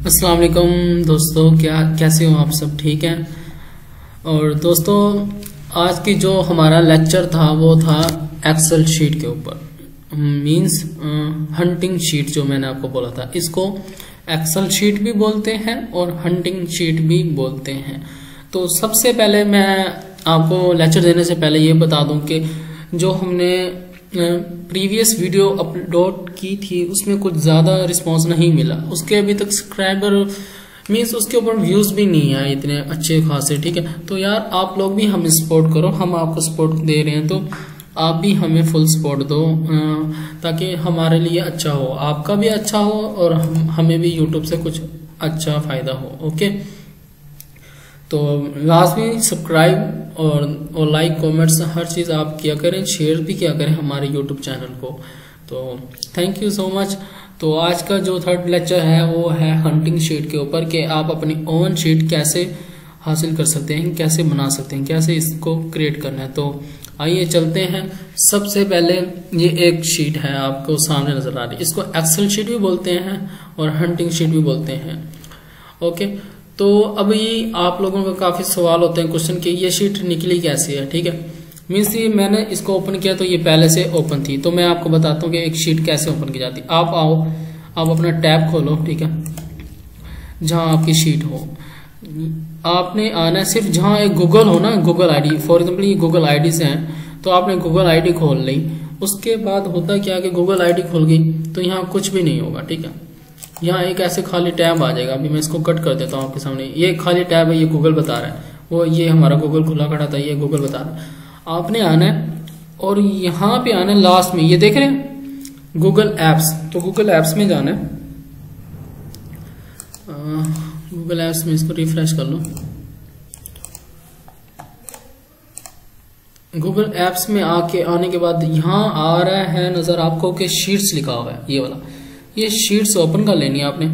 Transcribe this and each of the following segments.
अस्सलाम वालेकुम दोस्तों, कैसे हो आप सब? ठीक हैं। और दोस्तों, आज की जो हमारा लेक्चर था वो था एक्सेल शीट के ऊपर, मींस हंटिंग शीट। जो मैंने आपको बोला था, इसको एक्सेल शीट भी बोलते हैं और हंटिंग शीट भी बोलते हैं। तो सबसे पहले मैं आपको लेक्चर देने से पहले ये बता दूं कि जो हमने प्रीवियस वीडियो अपलोड की थी उसमें कुछ ज़्यादा रिस्पांस नहीं मिला। उसके अभी तक सब्सक्राइबर मीन्स उसके ऊपर व्यूज़ भी नहीं आए इतने अच्छे खासे। ठीक है, तो यार आप लोग भी हमें सपोर्ट करो। हम आपको सपोर्ट दे रहे हैं तो आप भी हमें फुल सपोर्ट दो, ताकि हमारे लिए अच्छा हो, आपका भी अच्छा हो और हमें भी यूट्यूब से कुछ अच्छा फ़ायदा हो। ओके, तो लाजमी सब्सक्राइब और लाइक कमेंट्स हर चीज़ आप किया करें, शेयर भी किया करें हमारे यूट्यूब चैनल को। तो थैंक यू सो मच। तो आज का जो थर्ड लेक्चर है वो है हंटिंग शीट के ऊपर, कि आप अपनी ओन शीट कैसे हासिल कर सकते हैं, कैसे बना सकते हैं, कैसे इसको क्रिएट करना है। तो आइए चलते हैं। सबसे पहले ये एक शीट है आपको सामने नजर आ रही है, इसको एक्सेल शीट भी बोलते हैं और हंटिंग शीट भी बोलते हैं। ओके, तो अभी आप लोगों का काफी सवाल होते हैं, क्वेश्चन कि ये शीट निकली कैसे है। ठीक है, मीन्स ये मैंने इसको ओपन किया तो ये पहले से ओपन थी। तो मैं आपको बताता हूँ कि एक शीट कैसे ओपन की जाती है। आप आओ, आप अपना टैब खोलो, ठीक है, जहां आपकी शीट हो। आपने आना है सिर्फ जहां एक गूगल हो ना, गूगल आईडी, फॉर एग्जाम्पल ये गूगल आईडी से है तो आपने गूगल आईडी खोल ली। उसके बाद होता क्या कि गूगल आईडी खुल गई तो यहाँ कुछ भी नहीं होगा। ठीक है, यहाँ एक ऐसे खाली टैब आ जाएगा। अभी मैं इसको कट कर देता हूँ आपके सामने। ये खाली टैब है, ये गूगल बता रहा है, वो ये हमारा गूगल खुला खड़ा था, ये गूगल बता रहा है। आपने आना है और यहाँ पे आना है लास्ट में, ये देख रहे हैं गूगल एप्स। तो गूगल एप्स में जाना है, गूगल एप्स में इसको रिफ्रेश कर लो। गूगल एप्स में आने के बाद यहाँ आ रहा है नजर आपको कि शीट्स लिखा हुआ है, ये वाला। ये शीट्स ओपन कर लेनी है आपने।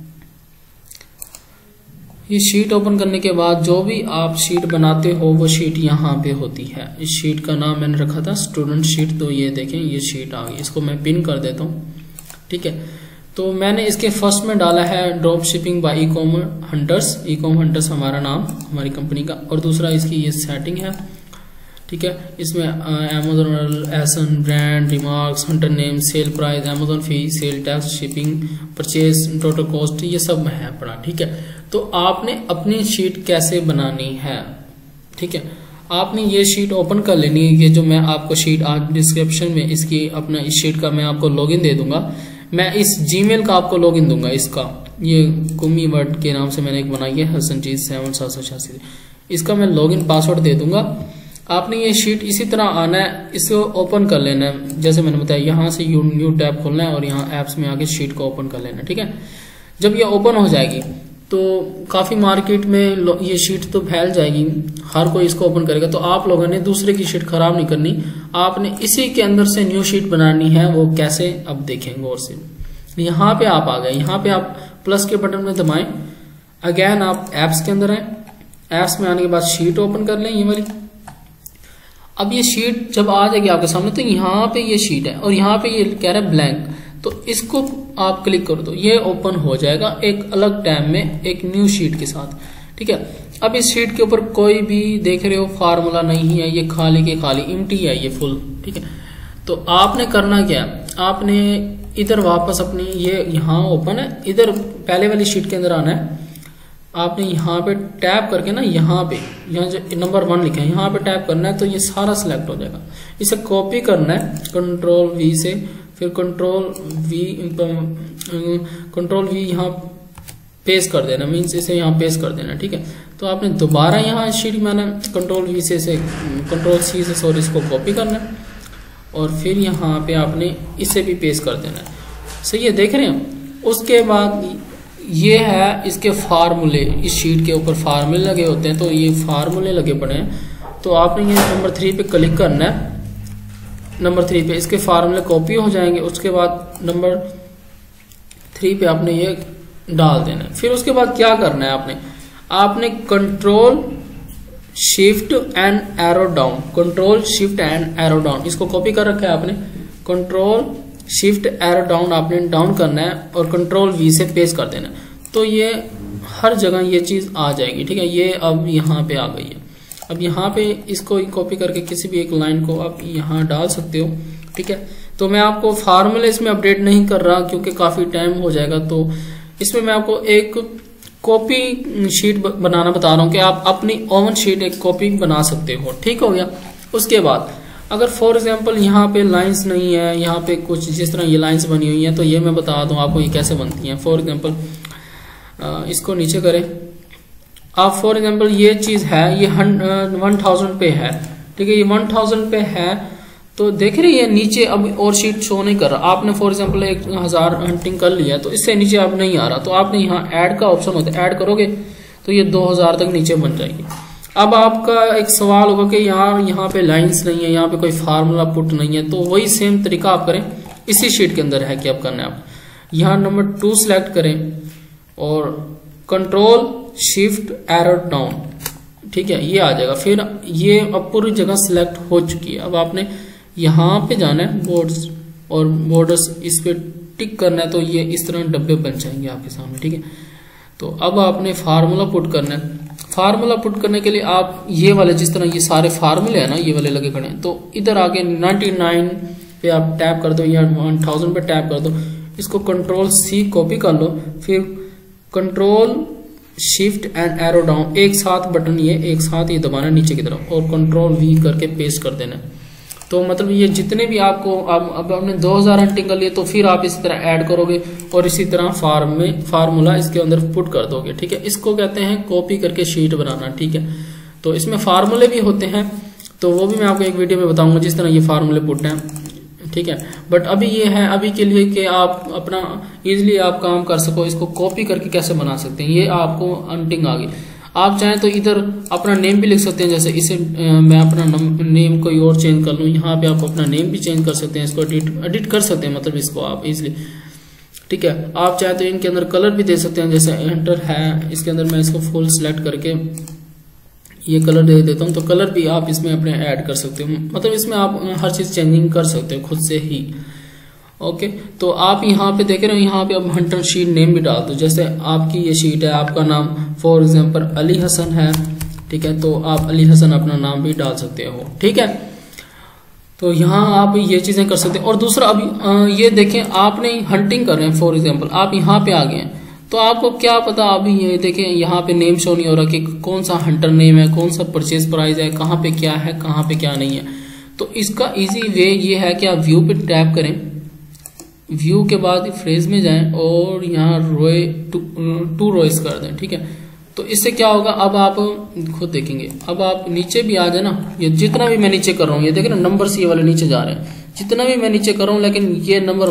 ये शीट ओपन करने के बाद जो भी आप शीट बनाते हो वो शीट यहाँ पे होती है। इस शीट का नाम मैंने रखा था स्टूडेंट शीट। तो ये देखें, ये शीट आ गई। इसको मैं पिन कर देता हूँ। ठीक है, तो मैंने इसके फर्स्ट में डाला है drop shipping by ecom hunters. Ecom hunters हमारा नाम, हमारी कंपनी का। और दूसरा इसकी ये सेटिंग है। ठीक है, इसमें Amazon ASIN, brand, remarks, hunter name, sale price, Amazon fee, sale tax, shipping, purchase, total cost, ये सब है पड़ा। ठीक है, तो आपने अपनी शीट कैसे बनानी है। ठीक है, आपने ये शीट ओपन कर लेनी है। ये जो मैं आपको शीट आज डिस्क्रिप्शन में इसकी अपना इस शीट का मैं आपको लॉगिन दे दूंगा। मैं इस जीमेल का आपको लॉगिन दूंगा। इसका ये कुमी वर्ड के नाम से मैंने एक बनाई है, हसनजीत 7 इसका मैं लॉगिन पासवर्ड दे दूंगा। आपने ये शीट इसी तरह आना है, इसको ओपन कर लेना है जैसे मैंने बताया। यहाँ से न्यू टैब खोलना है और यहाँ एप्स में आके शीट को ओपन कर लेना है। ठीक है, जब ये ओपन हो जाएगी तो काफी मार्केट में ये शीट तो फैल जाएगी, हर कोई इसको ओपन करेगा। तो आप लोगों ने दूसरे की शीट खराब नहीं करनी, आपने इसी के अंदर से न्यू शीट बनानी है। वो कैसे, अब देखें गौर से। यहाँ पे आप आ गए, यहाँ पे आप प्लस के बटन में दबाएं। अगेन आप एप्स के अंदर आए। एप्स में आने के बाद शीट ओपन कर लें, ये वाली। अब ये शीट जब आ जाएगी आपके सामने तो यहाँ पे ये शीट है और यहाँ पे ये कह रहा है ब्लैंक। तो इसको आप क्लिक कर दो, ये ओपन हो जाएगा एक अलग टैब में एक न्यू शीट के साथ। ठीक है, अब इस शीट के ऊपर कोई भी देख रहे हो फार्मूला नहीं है, ये खाली के खाली एम्प्टी है, ये फुल। ठीक है, तो आपने करना क्या, आपने इधर वापस अपनी ये यहाँ ओपन है, इधर पहले वाली शीट के अंदर आना है। आपने यहाँ पे टैप करके ना, यहाँ जो नंबर 1 लिखा है यहाँ पे टैप करना है तो ये सारा सिलेक्ट हो जाएगा। इसे कॉपी करना है कंट्रोल V से, फिर कंट्रोल V यहाँ पेस्ट कर देना, मीन्स इसे यहाँ पेस्ट कर देना। ठीक है, तो आपने दोबारा यहाँ शीट में आना, कंट्रोल V से कंट्रोल C से सॉरी इसको कॉपी करना है और फिर यहाँ पे आपने इसे भी पेस्ट कर देना है। सही है, देख रहे हैं। उसके बाद ये है इसके फार्मूले, इस शीट के ऊपर फार्मूले लगे होते हैं। तो ये फार्मूले लगे पड़े हैं, तो आपने ये नंबर 3 पे क्लिक करना है। नंबर 3 पे इसके फार्मूले कॉपी हो जाएंगे। उसके बाद नंबर 3 पे आपने ये डाल देना है। फिर उसके बाद क्या करना है, आपने control shift and arrow down, control shift and arrow down, इसको कॉपी कर रखा है आपने। कंट्रोल शिफ्ट एरो डाउन आपने डाउन करना है और कंट्रोल V से पेस्ट कर देना है। तो ये हर जगह ये चीज आ जाएगी। ठीक है, ये अब यहाँ पे आ गई है। अब यहाँ पे इसको कॉपी करके किसी भी एक लाइन को आप यहाँ डाल सकते हो। ठीक है, तो मैं आपको फार्मूले इसमें अपडेट नहीं कर रहा क्योंकि काफी टाइम हो जाएगा, तो इसमें मैं आपको एक कॉपी शीट बनाना बता रहा हूँ कि आप अपनी ओवन शीट एक कॉपी बना सकते हो। ठीक हो गया। उसके बाद अगर फॉर एग्जांपल यहाँ पे लाइंस नहीं है, यहाँ पे कुछ जिस तरह ये लाइंस बनी हुई हैं, तो ये मैं बता दूं आपको ये कैसे बनती हैं। फॉर एग्जांपल इसको नीचे करें आप। फॉर एग्जांपल ये चीज है, ये 1000 पे है। ठीक है, ये 1000 पे है, तो देख रही है नीचे अब और शीट शो नहीं कर रहा। आपने फॉर एग्जांपल 1000 हंटिंग कर लिया, तो इससे नीचे अब नहीं आ रहा, तो आपने यहाँ ऐड का ऑप्शन होता है, ऐड करोगे तो ये 2000 तक नीचे बन जाएगी। अब आपका एक सवाल होगा कि यहाँ पे लाइंस नहीं है, यहाँ पे कोई फार्मूला पुट नहीं है, तो वही सेम तरीका आप करें इसी शीट के अंदर है कि आप करना है। आप यहाँ नंबर 2 सिलेक्ट करें और कंट्रोल शिफ्ट एरो डाउन। ठीक है, ये आ जाएगा। फिर ये अब पूरी जगह सिलेक्ट हो चुकी है। अब आपने यहाँ पे जाना है बोर्ड्स और बॉर्डर्स, इस पे टिक करना है, तो ये इस तरह डब्बे बन जाएंगे आपके सामने। ठीक है, तो अब आपने फार्मूला पुट करना है। फार्मूला पुट करने के लिए आप ये वाले जिस तरह ये सारे फार्मूले हैं ना, ये वाले लगे खड़े हैं, तो इधर आके 99 पे आप टैप कर दो या 1000 पे टैप कर दो। इसको कंट्रोल C कॉपी कर लो, फिर control shift and arrow down, एक साथ बटन ये एक साथ ये दबाना नीचे की तरफ, और कंट्रोल V करके पेस्ट कर देना। तो मतलब ये जितने भी आपको अब आपने 2000 हंटिंग कर लिए, तो फिर आप इसी तरह ऐड करोगे और इसी तरह फार्मूला इसके अंदर पुट कर दोगे। ठीक है, इसको कहते हैं कॉपी करके शीट बनाना। ठीक है, तो इसमें फार्मूले भी होते हैं, तो वो भी मैं आपको एक वीडियो में बताऊंगा जिस तरह ये फार्मूले पुट हैं। ठीक है, बट अभी ये है अभी के लिए कि आप अपना इजिली आप काम कर सको, इसको कॉपी करके कैसे बना सकते हैं। ये आपको हंटिंग आ गई। आप चाहें तो इधर अपना नेम भी लिख सकते हैं, जैसे इसे मैं अपना नेम कोई और चेंज कर लूँ, यहाँ पे आप अपना नेम भी चेंज कर सकते हैं, इसको एडिट कर सकते हैं, मतलब इसको आप इजिली। ठीक है, आप चाहे तो इनके अंदर कलर भी दे सकते हैं, जैसे एंटर है, इसके अंदर मैं इसको फुल सिलेक्ट करके ये कलर दे देता हूँ, तो कलर भी आप इसमें अपने ऐड कर सकते हो, मतलब इसमें आप हर चीज चेंजिंग कर सकते हो खुद से ही। ओके, तो आप यहाँ पे देख रहे हो, यहाँ पे अब हंटर शीट नेम भी डाल दो। जैसे आपकी ये शीट है, आपका नाम फॉर एग्जांपल अली हसन है। ठीक है, तो आप अली हसन अपना नाम भी डाल सकते हो। ठीक है, तो यहाँ आप ये चीजें कर सकते हैं। और दूसरा अभी ये देखें, आपने हंटिंग कर रहे हैं, फॉर एग्जाम्पल आप यहाँ पे आ गए हैं, तो आपको क्या पता, अभी ये देखें यहाँ पे नेम शो नहीं हो रहा कि कौन सा हंटर नेम है, कौन सा परचेज प्राइस है, कहाँ पे क्या है, कहाँ पे क्या नहीं है। तो इसका इजी वे ये है कि आप व्यू पे टैप करें, व्यू के बाद फ्रेज में जाएं और यहाँ रोए टू रोइस कर दें। ठीक है, तो इससे क्या होगा, अब आप खुद देखेंगे, अब आप नीचे भी आ जाए ना, ये जितना भी मैं नीचे कर रहा हूँ, ये देखें ना नंबर्स ये वाले नीचे जा रहे हैं, जितना भी मैं नीचे कर रहा हूँ, लेकिन ये नंबर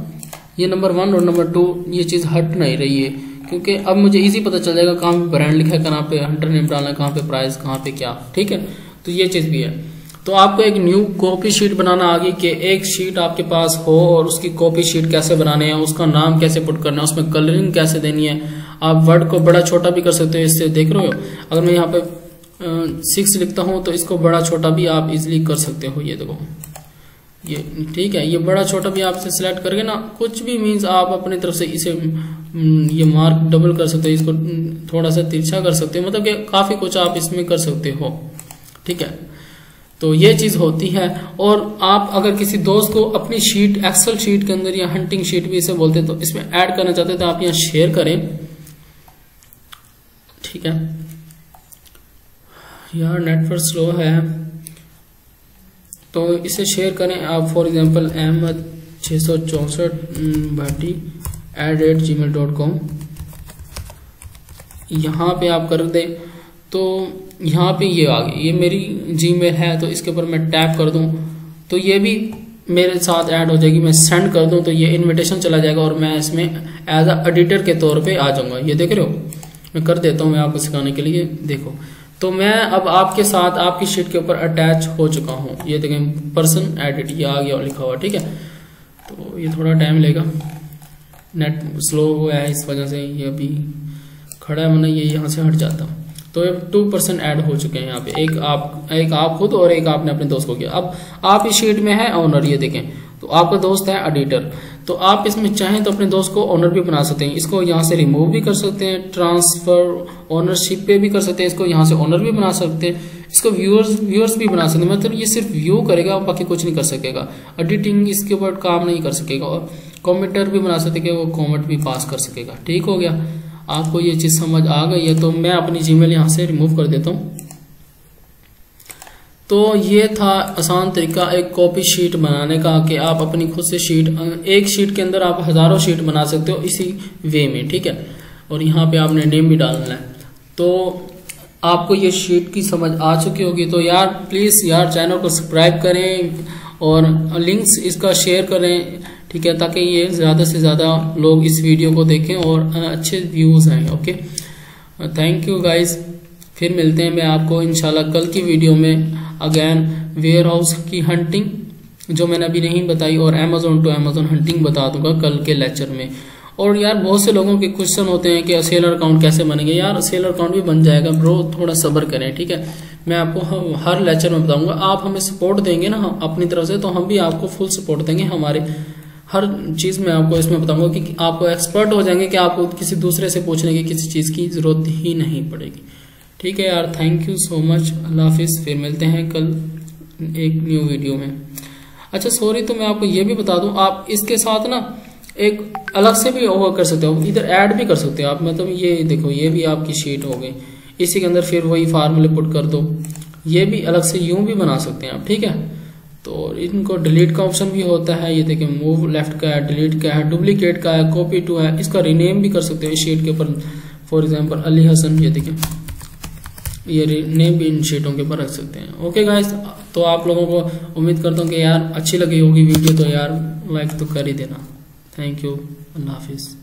1 और नंबर 2 ये चीज हट नहीं रही है, क्योंकि अब मुझे इजी पता चल जाएगा कहाँ पे ब्रांड लिखा है, कहाँ पे हंटर नेम डालना है, कहाँ पे प्राइस, कहाँ पे क्या। ठीक है, तो ये चीज भी है। तो आपको एक न्यू कॉपी शीट बनाना आ गई कि एक शीट आपके पास हो और उसकी कॉपी शीट कैसे बनाने हैं, उसका नाम कैसे पुट करना है, उसमें कलरिंग कैसे देनी है। आप वर्ड को बड़ा छोटा भी कर सकते हो, इससे देख रहे हो, अगर मैं यहाँ पे 6 लिखता हूँ तो इसको बड़ा छोटा भी आप इजिली कर सकते हो। ये देखो ये, ठीक है, ये बड़ा छोटा भी आपसे सिलेक्ट करके ना, कुछ भी मीन्स आप अपनी तरफ से इसे ये मार्क डबल कर सकते हो, इसको थोड़ा सा तिरछा कर सकते हो, मतलब कि काफी कुछ आप इसमें कर सकते हो। ठीक है, तो ये चीज होती है। और आप अगर किसी दोस्त को अपनी शीट, एक्सेल शीट के अंदर या हंटिंग शीट भी इसे बोलते हैं, तो इसमें ऐड करना चाहते हैं तो आप यहाँ शेयर करें। ठीक है, यार नेटवर्क स्लो है, तो इसे शेयर करें आप। For example Ahmad 664 Bhati @gmail.com यहाँ पे आप कर दें, तो यहाँ पे ये आ गई, ये मेरी जीमेल है, तो इसके ऊपर मैं टैप कर दूं तो ये भी मेरे साथ ऐड हो जाएगी। मैं सेंड कर दूं तो ये इनविटेशन चला जाएगा और मैं इसमें एज अ एडिटर के तौर पे आ जाऊंगा। ये देख रहे हो, मैं कर देता हूँ मैं आपको सिखाने के लिए। देखो, तो मैं अब आपके साथ आपकी शीट के ऊपर अटैच हो चुका हूँ। ये देखें, पर्सन एडिट, ये आ गया लिखा हुआ। ठीक है, तो ये थोड़ा टाइम लेगा, नेट स्लो हुआ है इस वजह से ये अभी खड़ा है, वरना ये यहाँ से हट जाता। तो 2% ऐड हो चुके हैं यहाँ पे, एक आप खुद और एक आपने अपने दोस्त को किया। अब आप इस शीट में है ऑनर, ये देखें, तो आपका दोस्त है एडिटर। तो आप इसमें चाहें तो अपने दोस्त को ओनर भी बना सकते हैं। इसको यहाँ से रिमूव भी कर सकते हैं, ट्रांसफर ओनरशिप पे भी कर सकते हैं, इसको यहाँ से ओनर भी बना सकते हैं, इसको व्यूअर्स भी बना सकते हैं। मतलब ये सिर्फ व्यू करेगा, बाकी कुछ नहीं कर सकेगा। एडिटिंग इसके ऊपर काम नहीं कर सकेगा। और कमेंटर भी बना सकते हैं, वो कमेंट भी पास कर सकेगा। ठीक हो गया, आपको ये चीज समझ आ गई है। तो मैं अपनी जीमेल यहाँ से रिमूव कर देता हूँ। तो ये था आसान तरीका एक कॉपी शीट बनाने का, कि आप अपनी खुद से शीट, एक शीट के अंदर आप हजारों शीट बना सकते हो इसी वे में। ठीक है, और यहाँ पे आपने नेम भी डालना है। तो आपको ये शीट की समझ आ चुकी होगी। तो यार प्लीज यार चैनल को सब्सक्राइब करें और लिंक्स इसका शेयर करें। ठीक है, ताकि ये ज्यादा से ज्यादा लोग इस वीडियो को देखें और अच्छे व्यूज आए। Okay, thank you guys. फिर मिलते हैं मैं आपको इंशाल्लाह कल की वीडियो में अगेन वेयर हाउस की हंटिंग जो मैंने अभी नहीं बताई, और अमेजोन टू अमेजोन हंटिंग बता दूंगा कल के लेक्चर में। और यार बहुत से लोगों के क्वेश्चन होते हैं कि सेलर अकाउंट कैसे बनेंगे। यार सेलर अकाउंट भी बन जाएगा ब्रो, थोड़ा सब्र करें। ठीक है, मैं आपको हर लेक्चर में बताऊंगा। आप हमें सपोर्ट देंगे ना अपनी तरफ से, तो हम भी आपको फुल सपोर्ट देंगे। हमारे हर चीज में आपको इसमें बताऊंगा कि आपको एक्सपर्ट हो जाएंगे, कि आपको किसी दूसरे से पूछने की किसी चीज की जरूरत ही नहीं पड़ेगी। ठीक है यार, थैंक यू सो मच, अल्लाह हाफिज। फिर मिलते हैं कल एक न्यू वीडियो में। अच्छा सॉरी, तो मैं आपको ये भी बता दूं, आप इसके साथ ना एक अलग से भी ओवर कर सकते हो, इधर ऐड भी कर सकते हो आप। मतलब ये देखो, ये भी आपकी शीट हो गई, इसी के अंदर फिर वही फार्मूले पुट कर दो। ये भी अलग से यूं भी बना सकते हैं आप। ठीक है, तो इनको डिलीट का ऑप्शन भी होता है। ये देखिए, मूव लेफ्ट का है, डिलीट का है, डुप्लीकेट का है, कॉपी टू है। इसका रीनेम भी कर सकते हो इस शीट के ऊपर। फॉर एग्जाम्पल अली हसन, ये देखिए, ये नेम भी इन शीटों के ऊपर रख सकते हैं। ओके गाइस, तो आप लोगों को उम्मीद करता हूँ कि यार अच्छी लगी होगी वीडियो, तो यार लाइक तो कर ही देना। थैंक यू, अल्लाह हाफिज।